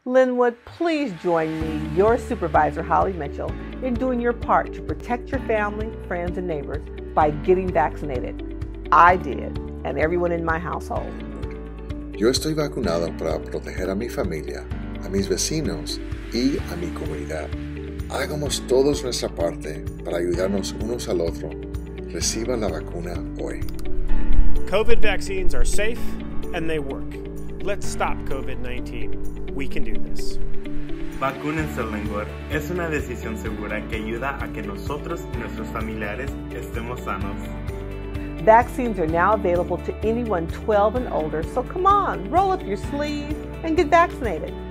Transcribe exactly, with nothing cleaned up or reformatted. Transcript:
Linwood, please join me, your supervisor, Holly Mitchell, in doing your part to protect your family, friends, and neighbors by getting vaccinated. I did, and everyone in my household. Yo estoy vacunado para proteger a mi familia, a mis vecinos y a mi comunidad. Hagamos todos nuestra parte para ayudarnos unos al otro. Reciba la vacuna hoy. COVID vaccines are safe and they work. Let's stop COVID nineteen. We can do this. Vacúnense, Linwood. Es una decisión segura que ayuda a que nosotros y nuestros familiares estemos sanos. Vaccines are now available to anyone twelve and older, so come on, roll up your sleeves and get vaccinated.